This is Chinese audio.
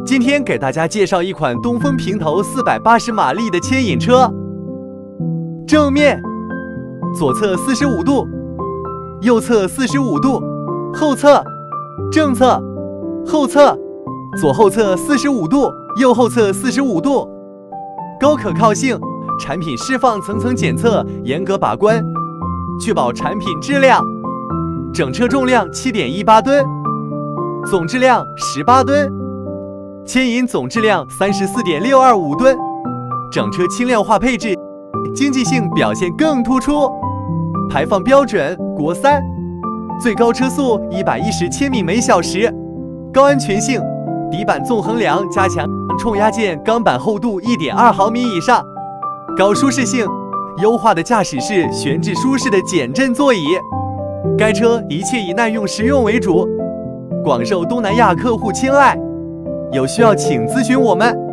今天给大家介绍一款东风平头480马力的牵引车。正面左侧45度，右侧45度，后侧正侧后侧，左后侧45度，右后侧45度。高可靠性，产品释放层层检测，严格把关，确保产品质量。整车重量7.18吨，总质量18吨，牵引总质量34.625吨。整车轻量化配置，经济性表现更突出。排放标准国3，最高车速110千米每小时。高安全性，底板纵横梁加强冲压件钢板厚度1.2毫米以上。高舒适性，优化的驾驶室悬置舒适的减震座椅。该车一切以耐用实用为主，广受东南亚客户青睐。有需要请咨询我们。